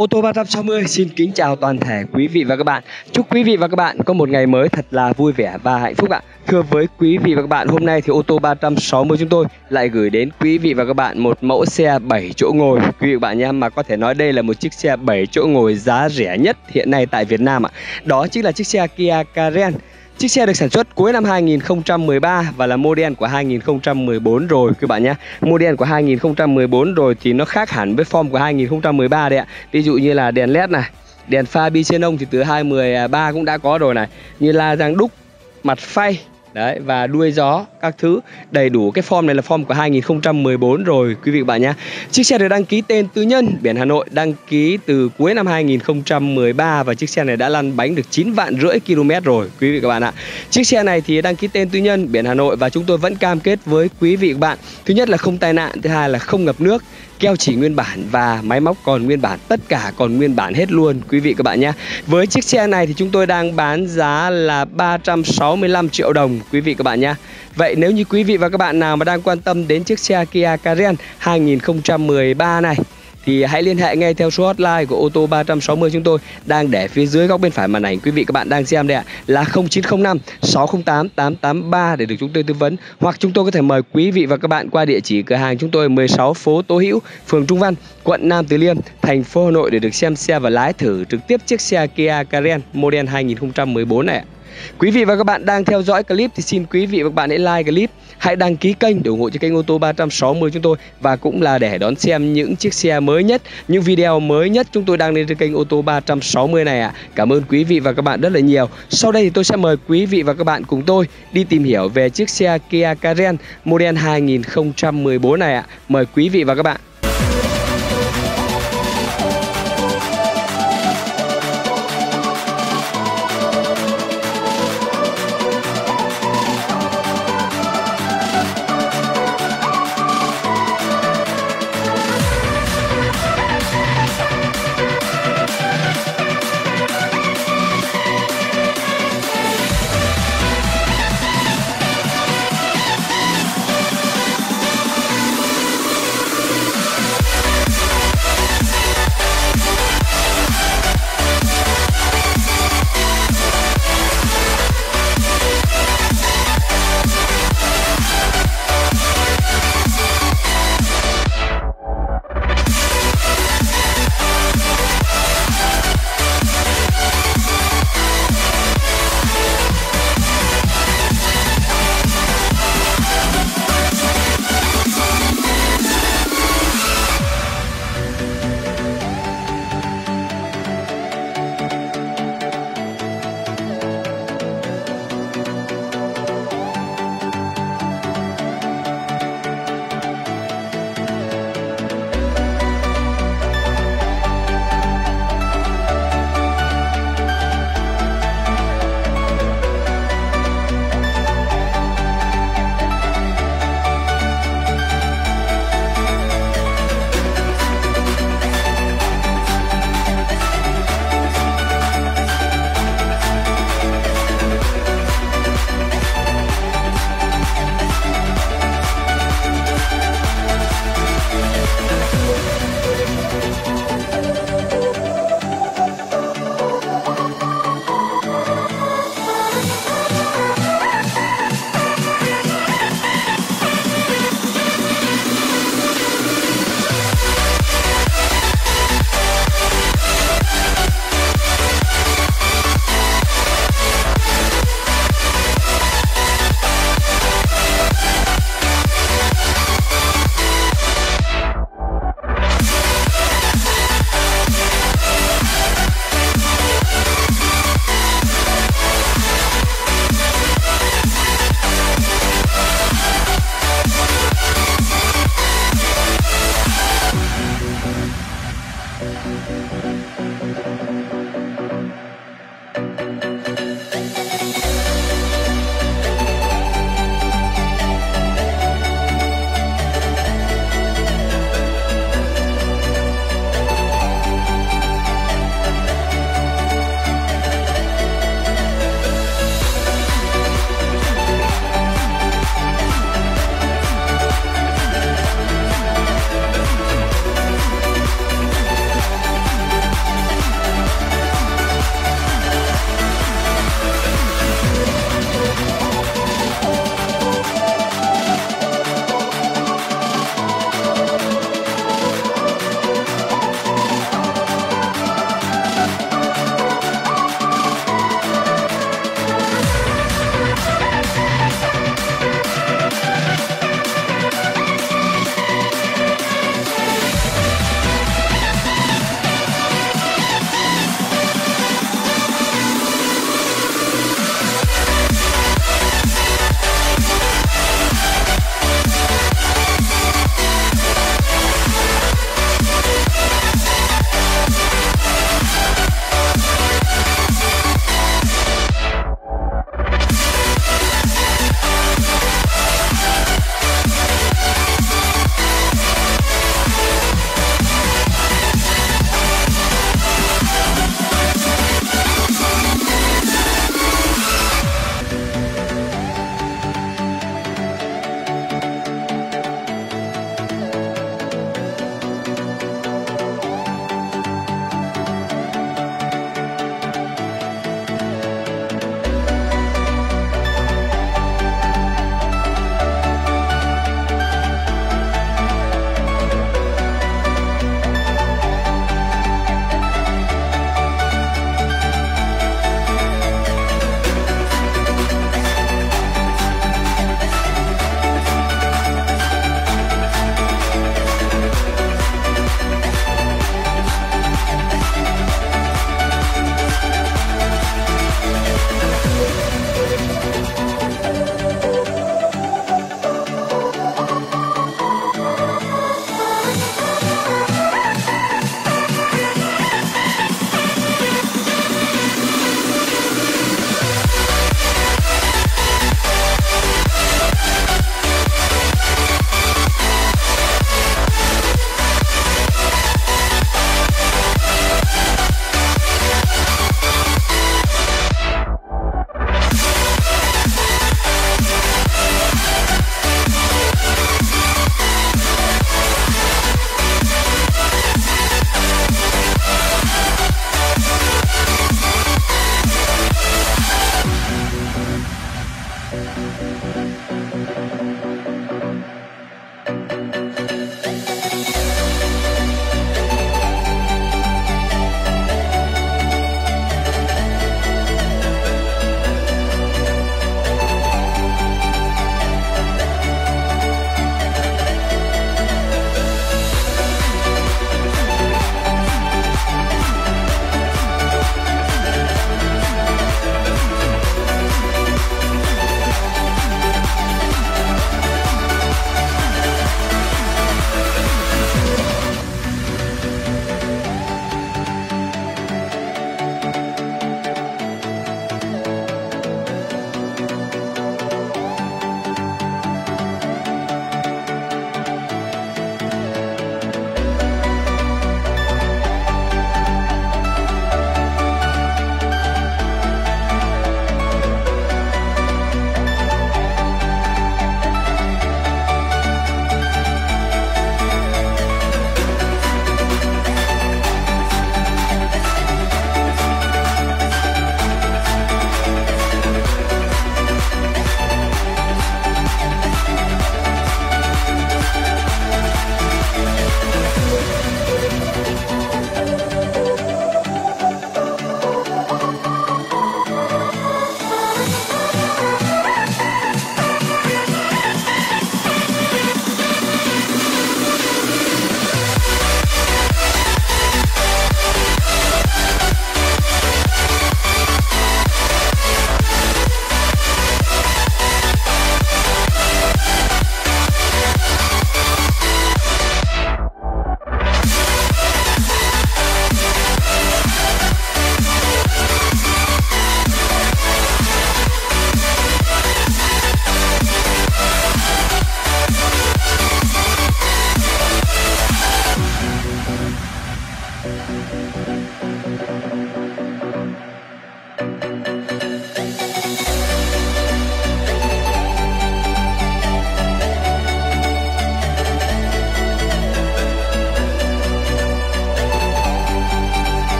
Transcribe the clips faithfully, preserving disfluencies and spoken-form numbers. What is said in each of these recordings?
Ô tô ba trăm sáu mươi xin kính chào toàn thể quý vị và các bạn. Chúc quý vị và các bạn có một ngày mới thật là vui vẻ và hạnh phúc ạ. Thưa với quý vị và các bạn, hôm nay thì ô tô ba trăm sáu mươi chúng tôi lại gửi đến quý vị và các bạn một mẫu xe bảy chỗ ngồi quý vị và các bạn nhé, mà có thể nói đây là một chiếc xe bảy chỗ ngồi giá rẻ nhất hiện nay tại Việt Nam ạ. Đó chính là chiếc xe Kia Carens. Chiếc xe được sản xuất cuối năm hai nghìn không trăm mười ba và là model của hai nghìn không trăm mười bốn rồi quý bạn nhé. Model của hai nghìn không trăm mười bốn rồi thì nó khác hẳn với form của hai nghìn không trăm mười ba đấy ạ. Ví dụ như là đèn led này, đèn pha bi xenon thì từ hai nghìn không trăm mười ba cũng đã có rồi này, như la răng đúc, mặt phay đấy và đuôi gió các thứ đầy đủ. Cái form này là form của hai nghìn không trăm mười bốn rồi quý vị và các bạn nhé. Chiếc xe được đăng ký tên tư nhân, biển Hà Nội, đăng ký từ cuối năm hai nghìn không trăm mười ba và chiếc xe này đã lăn bánh được chín vạn rưỡi km rồi quý vị và các bạn ạ. Chiếc xe này thì đăng ký tên tư nhân, biển Hà Nội và chúng tôi vẫn cam kết với quý vị và các bạn, thứ nhất là không tai nạn, thứ hai là không ngập nước, keo chỉ nguyên bản và máy móc còn nguyên bản, tất cả còn nguyên bản hết luôn quý vị các bạn nhé. Với chiếc xe này thì chúng tôi đang bán giá là ba trăm sáu mươi lăm triệu đồng quý vị các bạn nhé. Vậy nếu như quý vị và các bạn nào mà đang quan tâm đến chiếc xe Kia Carens hai nghìn không trăm mười ba này thì hãy liên hệ ngay theo số hotline của ô tô ba trăm sáu mươi chúng tôi đang để phía dưới góc bên phải màn ảnh quý vị các bạn đang xem đây ạ, là không chín không năm sáu không tám tám tám ba để được chúng tôi tư vấn, hoặc chúng tôi có thể mời quý vị và các bạn qua địa chỉ cửa hàng chúng tôi mười sáu phố Tố Hữu, phường Trung Văn, quận Nam Từ Liêm, thành phố Hà Nội để được xem xe và lái thử trực tiếp chiếc xe Kia Carens model hai nghìn không trăm mười bốn này ạ. Quý vị và các bạn đang theo dõi clip thì xin quý vị và các bạn hãy like clip, hãy đăng ký kênh để ủng hộ cho kênh ô tô ba trăm sáu mươi chúng tôi, và cũng là để đón xem những chiếc xe mới nhất, những video mới nhất chúng tôi đăng lên trên kênh ô tô ba trăm sáu mươi này ạ. À. Cảm ơn quý vị và các bạn rất là nhiều. Sau đây thì tôi sẽ mời quý vị và các bạn cùng tôi đi tìm hiểu về chiếc xe Kia Carens model hai nghìn không trăm mười bốn này ạ. À. Mời quý vị và các bạn.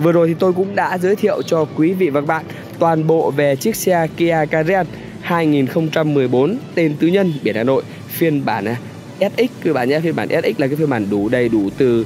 Vừa rồi thì tôi cũng đã giới thiệu cho quý vị và các bạn toàn bộ về chiếc xe Kia Carens hai nghìn không trăm mười bốn tên tư nhân biển Hà Nội phiên bản ét ích các bạn nhé. Phiên bản ét ích là cái phiên bản đủ đầy đủ từ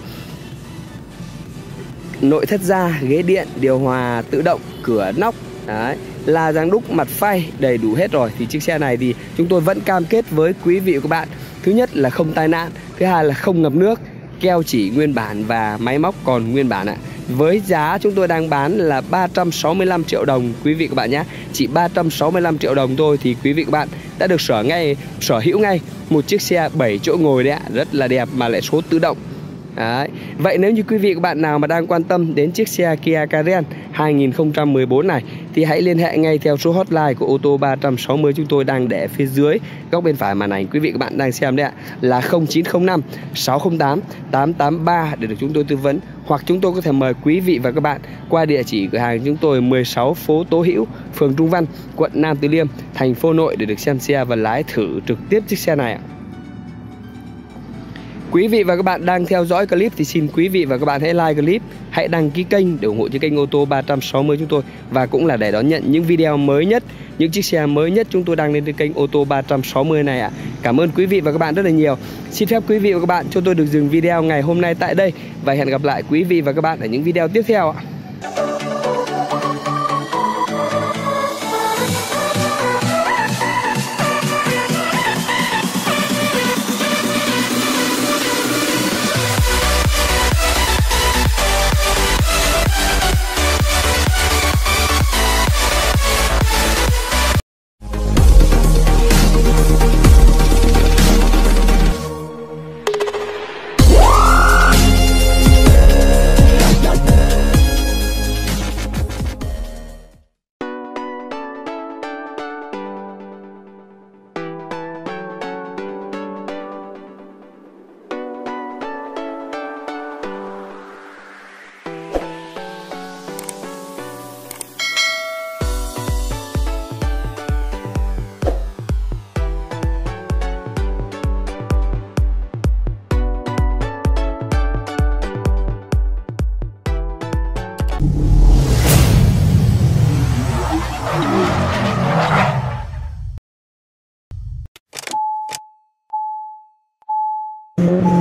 nội thất da, ghế điện, điều hòa tự động, cửa nóc, đấy, la răng đúc, mặt phay, đầy đủ hết rồi. Thì chiếc xe này thì chúng tôi vẫn cam kết với quý vị và các bạn, thứ nhất là không tai nạn, thứ hai là không ngập nước, keo chỉ nguyên bản và máy móc còn nguyên bản ạ. Với giá chúng tôi đang bán là ba trăm sáu mươi lăm triệu đồng quý vị các bạn nhé. Chỉ ba trăm sáu mươi lăm triệu đồng thôi thì quý vị các bạn đã được sở ngay sở hữu ngay một chiếc xe bảy chỗ ngồi đấy ạ, rất là đẹp mà lại số tự động. Đấy. Vậy nếu như quý vị các bạn nào mà đang quan tâm đến chiếc xe Kia Carens hai nghìn không trăm mười bốn này thì hãy liên hệ ngay theo số hotline của ô tô ba trăm sáu mươi chúng tôi đang để phía dưới góc bên phải màn ảnh quý vị các bạn đang xem đấy ạ, là không chín không năm sáu không tám tám tám ba để được chúng tôi tư vấn, hoặc chúng tôi có thể mời quý vị và các bạn qua địa chỉ cửa hàng chúng tôi mười sáu phố Tố Hữu, phường Trung Văn, quận Nam Từ Liêm, thành phố Hà Nội để được xem xe và lái thử trực tiếp chiếc xe này ạ. Quý vị và các bạn đang theo dõi clip thì xin quý vị và các bạn hãy like clip, hãy đăng ký kênh để ủng hộ cho kênh ô tô ba trăm sáu mươi chúng tôi, và cũng là để đón nhận những video mới nhất, những chiếc xe mới nhất chúng tôi đăng lên trên kênh ô tô ba trăm sáu mươi này ạ. Cảm ơn quý vị và các bạn rất là nhiều. Xin phép quý vị và các bạn cho tôi được dừng video ngày hôm nay tại đây và hẹn gặp lại quý vị và các bạn ở những video tiếp theo ạ. Mm-hmm.